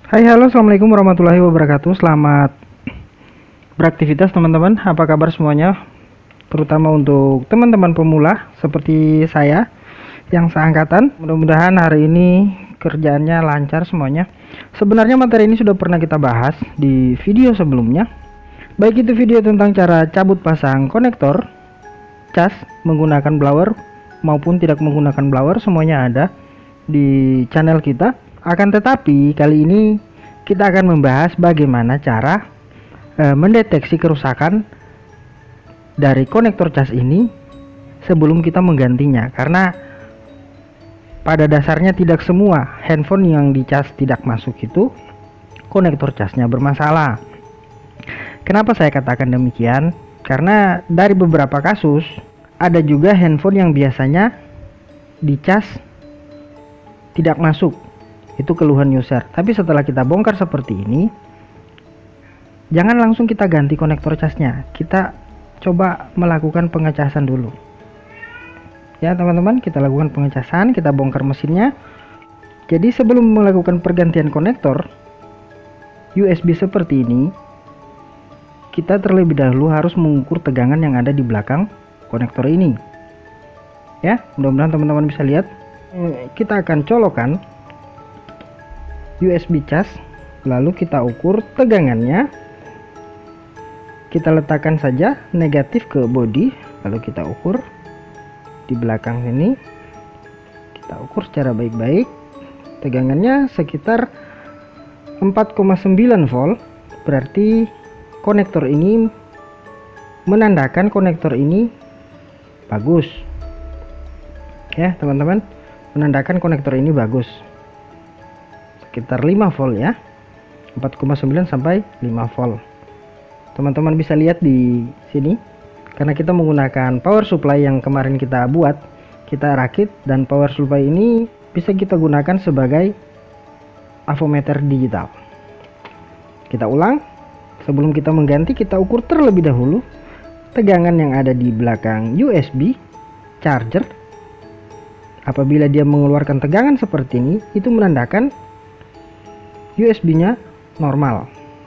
Hai, halo, assalamualaikum warahmatullahi wabarakatuh. Selamat beraktivitas teman-teman. Apa kabar semuanya? Terutama untuk teman-teman pemula seperti saya yang seangkatan. Mudah-mudahan hari ini kerjaannya lancar semuanya. Sebenarnya materi ini sudah pernah kita bahas di video sebelumnya. Baik itu video tentang cara cabut pasang konektor cas menggunakan blower maupun tidak menggunakan blower, semuanya ada di channel kita. Akan tetapi kali ini kita akan membahas bagaimana cara mendeteksi kerusakan dari konektor cas ini sebelum kita menggantinya, karena pada dasarnya tidak semua handphone yang dicas tidak masuk itu konektor casnya bermasalah. Kenapa saya katakan demikian? Karena dari beberapa kasus ada juga handphone yang biasanya dicas tidak masuk, itu keluhan user. Tapi setelah kita bongkar seperti ini, jangan langsung kita ganti konektor casnya, kita coba melakukan pengecasan dulu ya teman-teman. Kita lakukan pengecasan, kita bongkar mesinnya. Jadi sebelum melakukan pergantian konektor USB seperti ini, kita terlebih dahulu harus mengukur tegangan yang ada di belakang konektor ini ya. Mudah-mudahan teman-teman bisa lihat. Kita akan colokkan USB cas, lalu kita ukur tegangannya. Kita letakkan saja negatif ke body, lalu kita ukur di belakang ini. Kita ukur secara baik-baik. Tegangannya sekitar 4,9 volt. Berarti konektor ini menandakan konektor ini bagus ya teman-teman, menandakan konektor ini bagus, sekitar 5 volt ya, 4,9 sampai 5 volt. Teman-teman bisa lihat di sini, karena kita menggunakan power supply yang kemarin kita buat, kita rakit, dan power supply ini bisa kita gunakan sebagai avometer digital. Kita ulang, sebelum kita mengganti kita ukur terlebih dahulu tegangan yang ada di belakang USB charger. Apabila dia mengeluarkan tegangan seperti ini, itu menandakan USB-nya normal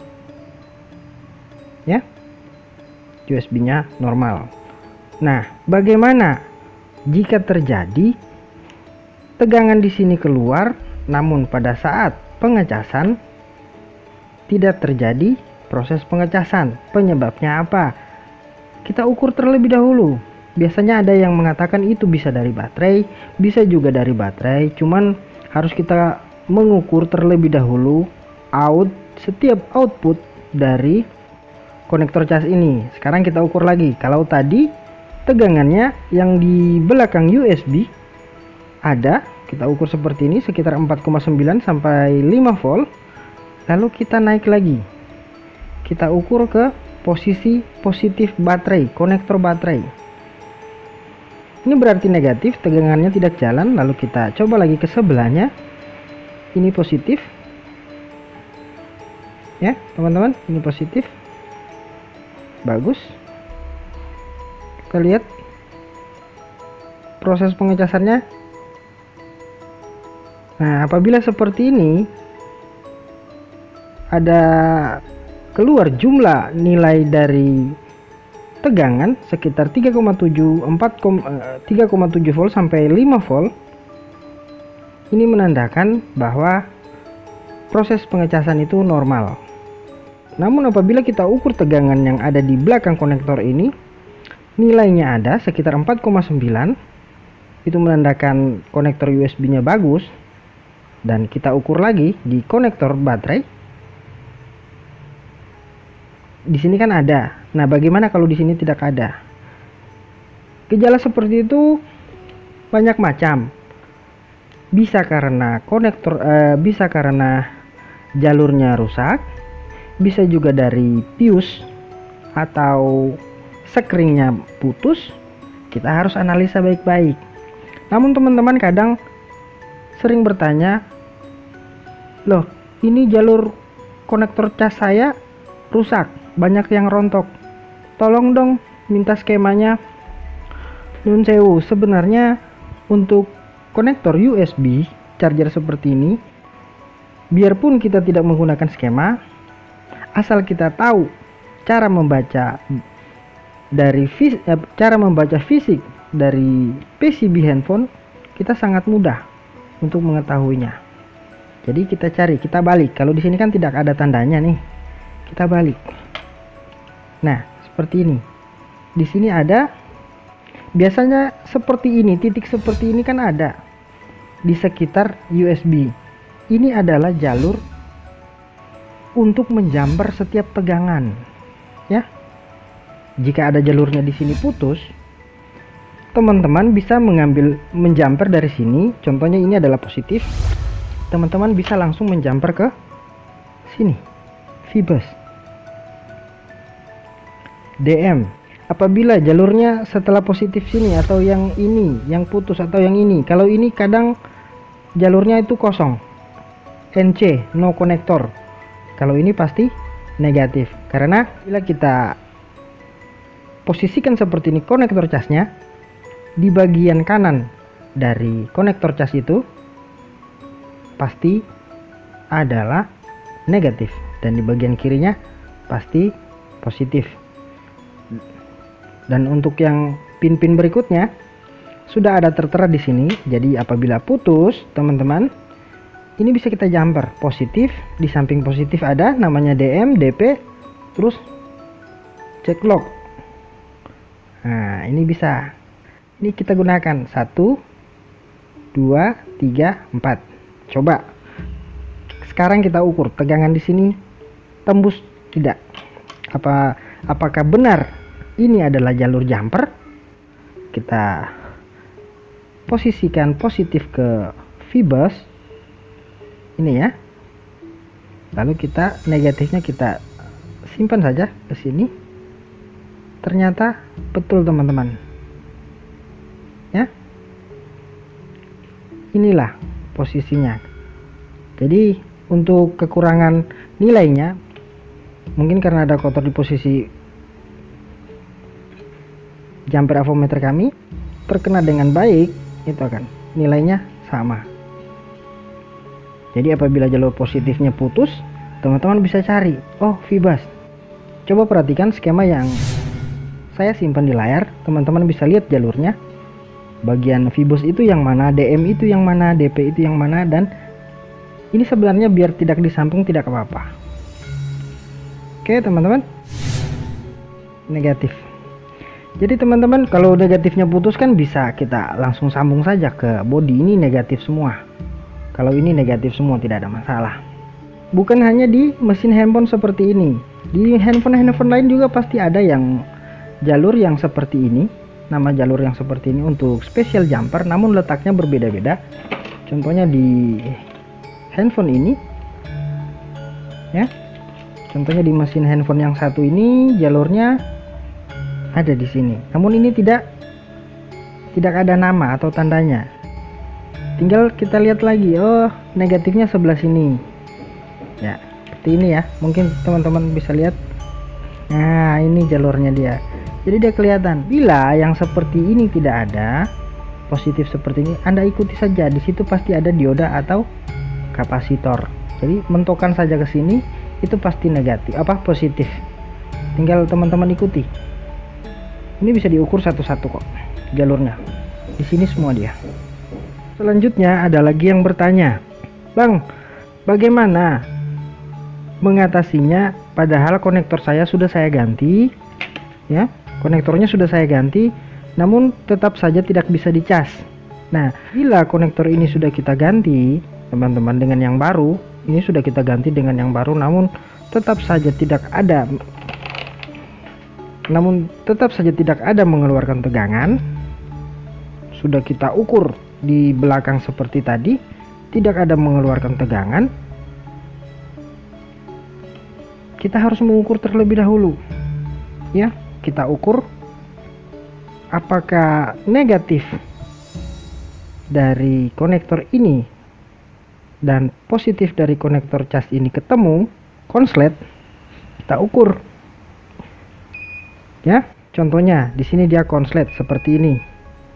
ya, USB-nya normal. Nah, bagaimana jika terjadi tegangan di sini keluar, namun pada saat pengecasan tidak terjadi proses pengecasan? Penyebabnya apa? Kita ukur terlebih dahulu. Biasanya ada yang mengatakan itu bisa dari baterai, bisa juga dari baterai, cuman harus kita mengukur terlebih dahulu setiap output dari konektor cas ini. Sekarang kita ukur lagi. Kalau tadi tegangannya yang di belakang USB ada, kita ukur seperti ini sekitar 4,9 sampai 5 volt. Lalu kita naik lagi, kita ukur ke posisi positif baterai, konektor baterai. Ini berarti negatif, tegangannya tidak jalan. Lalu kita coba lagi ke sebelahnya, ini positif ya teman-teman, ini positif, bagus. Kita lihat proses pengecasannya. Nah, apabila seperti ini ada keluar jumlah nilai dari tegangan sekitar 3,7 volt sampai 5 volt, ini menandakan bahwa proses pengecasan itu normal. Namun apabila kita ukur tegangan yang ada di belakang konektor ini, nilainya ada sekitar 4,9, itu menandakan konektor USB-nya bagus. Dan kita ukur lagi di konektor baterai, di sini kan ada. Nah, bagaimana kalau di sini tidak ada? Gejala seperti itu banyak macam. Bisa karena bisa karena jalurnya rusak, bisa juga dari fuse atau sekringnya putus. Kita harus analisa baik-baik. Namun teman-teman kadang sering bertanya, loh ini jalur konektor cas saya rusak, banyak yang rontok, tolong dong minta skemanya. Nun sewu, sebenarnya untuk konektor USB charger seperti ini biarpun kita tidak menggunakan skema, asal kita tahu cara membaca fisik dari PCB handphone, kita sangat mudah untuk mengetahuinya. Jadi kita balik. Kalau di sini kan tidak ada tandanya nih, kita balik. Nah, seperti ini. Di sini ada, biasanya seperti ini, titik seperti ini kan ada di sekitar USB. Ini adalah jalur untuk menjumper setiap tegangan, ya. Jika ada jalurnya di sini putus, teman-teman bisa menjumper dari sini. Contohnya ini adalah positif, teman-teman bisa langsung menjumper ke sini, Fibus DM. Apabila jalurnya setelah positif sini atau yang ini yang putus atau yang ini, kalau ini kadang jalurnya itu kosong, NC, no connector. Kalau ini pasti negatif, karena bila kita posisikan seperti ini konektor casnya, di bagian kanan dari konektor cas itu pasti adalah negatif, dan di bagian kirinya pasti positif. Dan untuk yang pin-pin berikutnya sudah ada tertera di sini. Jadi apabila putus, teman-teman, ini bisa kita jumper positif. Di samping positif ada namanya DM, DP, terus check log. Nah, ini bisa. Ini kita gunakan 1, 2, 3, 4. Coba. Sekarang kita ukur tegangan di sini tembus tidak. Apakah benar ini adalah jalur jumper? Kita posisikan positif ke Fibus ini ya, lalu kita negatifnya kita simpan saja ke sini. Ternyata betul, teman-teman, ya. Inilah posisinya. Jadi untuk kekurangan nilainya, mungkin karena ada kotor di posisi jumper avometer kami, terkena dengan baik, itu akan nilainya sama. Jadi apabila jalur positifnya putus, teman-teman bisa cari, oh Fibus. Coba perhatikan skema yang saya simpan di layar, teman-teman bisa lihat jalurnya. Bagian Fibus itu yang mana, DM itu yang mana, DP itu yang mana, dan ini sebenarnya biar tidak disambung tidak apa-apa. Oke teman-teman, negatif. Jadi teman-teman, kalau negatifnya putus kan bisa kita langsung sambung saja ke body. Ini negatif semua. Kalau ini negatif semua tidak ada masalah. Bukan hanya di mesin handphone seperti ini, di handphone lain juga pasti ada yang jalur yang seperti ini. Nama jalur yang seperti ini untuk special jumper, namun letaknya berbeda-beda. Contohnya di handphone ini, ya. Contohnya di mesin handphone yang satu ini jalurnya ada di sini, namun ini tidak ada nama atau tandanya. Tinggal kita lihat lagi, oh negatifnya sebelah sini ya, seperti ini ya. Mungkin teman-teman bisa lihat, nah ini jalurnya dia, jadi dia kelihatan. Bila yang seperti ini tidak ada positif seperti ini, Anda ikuti saja, di situ pasti ada dioda atau kapasitor. Jadi mentokan saja ke sini, itu pasti negatif positif, tinggal teman-teman ikuti. Ini bisa diukur satu-satu kok jalurnya. Di sini semua dia. Selanjutnya ada lagi yang bertanya, "Bang, bagaimana mengatasinya padahal konektor saya sudah saya ganti?" Ya, konektornya sudah saya ganti, namun tetap saja tidak bisa dicas. Nah, bila konektor ini sudah kita ganti, teman-teman, dengan yang baru, ini sudah kita ganti dengan yang baru, namun tetap saja tidak ada mengeluarkan tegangan. Sudah kita ukur di belakang seperti tadi, tidak ada mengeluarkan tegangan. Kita harus mengukur terlebih dahulu, ya. Kita ukur apakah negatif dari konektor ini dan positif dari konektor cas ini ketemu konslet. Kita ukur, ya. Contohnya di sini dia konslet seperti ini.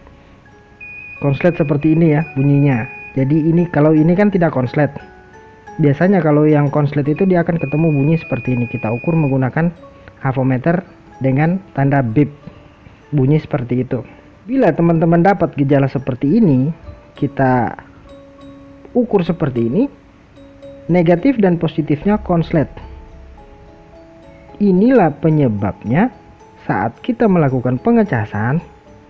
Konslet seperti ini ya bunyinya. Jadi ini, kalau ini kan tidak konslet. Biasanya kalau yang konslet itu dia akan ketemu bunyi seperti ini. Kita ukur menggunakan avometer dengan tanda beep, bunyi seperti itu. Bila teman-teman dapat gejala seperti ini, kita ukur seperti ini, negatif dan positifnya konslet. Inilah penyebabnya saat kita melakukan pengecasan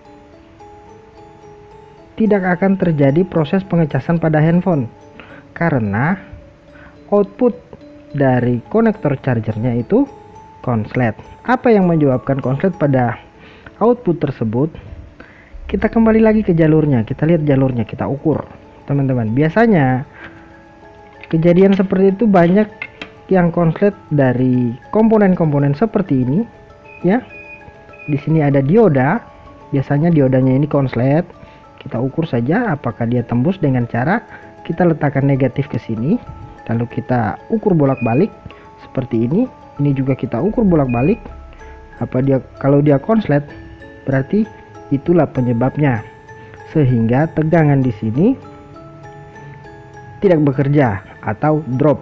tidak akan terjadi proses pengecasan pada handphone, karena output dari konektor chargernya itu konslet. Apa yang menyebabkan konslet pada output tersebut? Kita kembali lagi ke jalurnya, kita lihat jalurnya, kita ukur teman-teman. Biasanya kejadian seperti itu banyak yang konslet dari komponen-komponen seperti ini ya. Di sini ada dioda, biasanya diodanya ini konslet. Kita ukur saja apakah dia tembus dengan cara kita letakkan negatif ke sini, lalu kita ukur bolak-balik seperti ini. Ini juga kita ukur bolak-balik. Kalau dia konslet, berarti itulah penyebabnya, sehingga tegangan di sini tidak bekerja atau drop.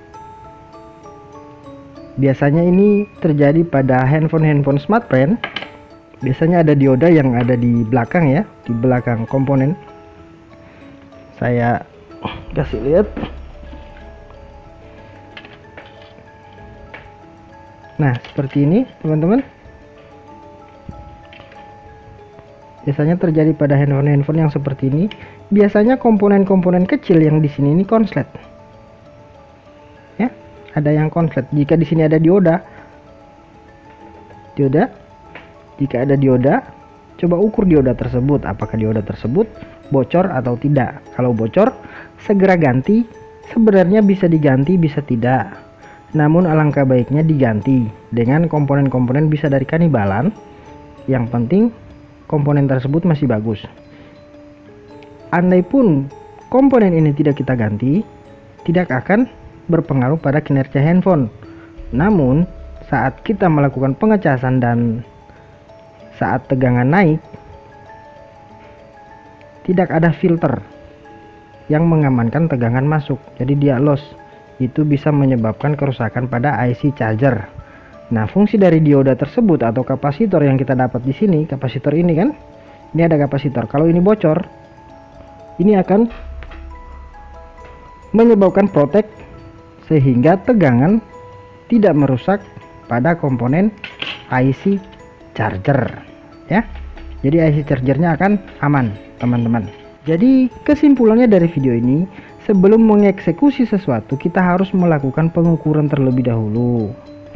Biasanya ini terjadi pada handphone smartphone. Biasanya ada dioda yang ada di belakang ya, di belakang komponen. Saya kasih lihat. Nah, seperti ini teman-teman. Biasanya terjadi pada handphone yang seperti ini. Biasanya komponen-komponen kecil yang di sini ini konslet. Ya, ada yang konslet. Jika di sini ada dioda, jika ada dioda, coba ukur dioda tersebut. Apakah dioda tersebut bocor atau tidak? Kalau bocor, segera ganti. Sebenarnya bisa diganti, bisa tidak. Namun alangkah baiknya diganti dengan komponen-komponen bisa dari Kanibalan. Yang penting komponen tersebut masih bagus. Andai pun komponen ini tidak kita ganti, tidak akan berpengaruh pada kinerja handphone. Namun saat kita melakukan pengecasan dan saat tegangan naik, tidak ada filter yang mengamankan tegangan masuk, jadi dia loss. Itu bisa menyebabkan kerusakan pada IC charger. Nah, fungsi dari dioda tersebut atau kapasitor yang kita dapat di sini, kapasitor ini kan, ini ada kapasitor. Kalau ini bocor, ini akan menyebabkan protek sehingga tegangan tidak merusak pada komponen IC charger ya. Jadi IC chargernya akan aman teman-teman. Jadi kesimpulannya dari video ini, sebelum mengeksekusi sesuatu kita harus melakukan pengukuran terlebih dahulu.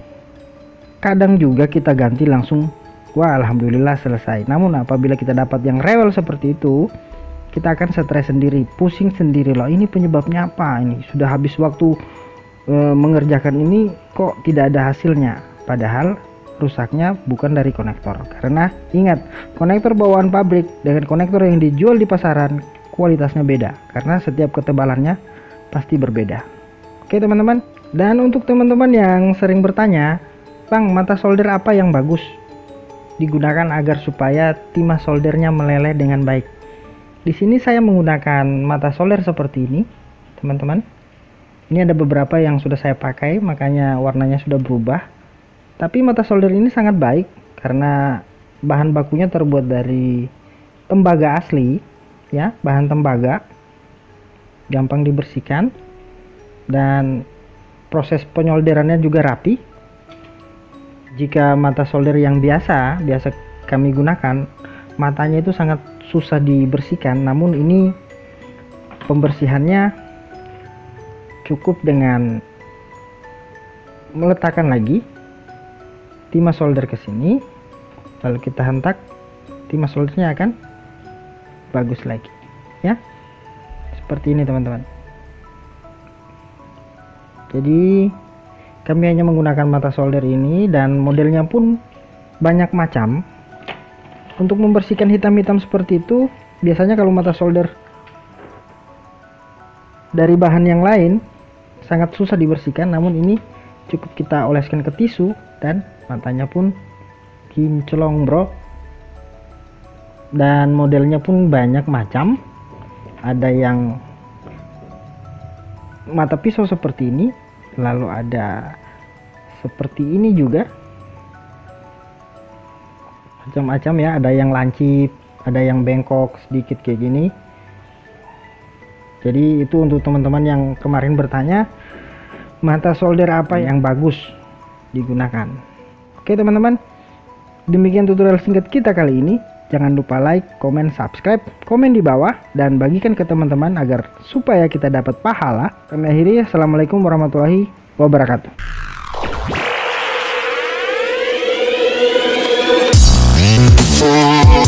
Kadang juga kita ganti langsung, wah alhamdulillah selesai. Namun apabila kita dapat yang rewel seperti itu, kita akan stres sendiri, pusing sendiri loh. Ini penyebabnya apa? Ini sudah habis waktu mengerjakan ini kok tidak ada hasilnya. Padahal rusaknya bukan dari konektor. Karena ingat, konektor bawaan pabrik dengan konektor yang dijual di pasaran kualitasnya beda, karena setiap ketebalannya pasti berbeda. Oke teman-teman. Dan untuk teman-teman yang sering bertanya, Bang, mata solder apa yang bagus digunakan agar supaya timah soldernya meleleh dengan baik? Di sini saya menggunakan mata solder seperti ini, teman-teman. Ini ada beberapa yang sudah saya pakai, makanya warnanya sudah berubah. Tapi mata solder ini sangat baik karena bahan bakunya terbuat dari tembaga asli, ya, bahan tembaga, gampang dibersihkan, dan proses penyolderannya juga rapi. Jika mata solder yang biasa kami gunakan, matanya itu sangat susah dibersihkan. Namun ini pembersihannya cukup dengan meletakkan lagi timah solder ke sini, lalu kita hentak, timah soldernya akan bagus lagi ya. Seperti ini teman-teman. Jadi kami hanya menggunakan mata solder ini dan modelnya pun banyak macam. Untuk membersihkan hitam-hitam seperti itu, biasanya kalau mata solder dari bahan yang lain sangat susah dibersihkan, namun ini cukup kita oleskan ke tisu dan matanya pun kinclong bro. Dan modelnya pun banyak macam, ada yang mata pisau seperti ini, lalu ada seperti ini juga, macam-macam ya, ada yang lancip, ada yang bengkok sedikit kayak gini. Jadi itu untuk teman-teman yang kemarin bertanya mata solder apa yang bagus digunakan. Oke teman-teman, demikian tutorial singkat kita kali ini. Jangan lupa like, komen, subscribe, komen di bawah, dan bagikan ke teman-teman agar supaya kita dapat pahala. Kami akhiri, assalamualaikum warahmatullahi wabarakatuh.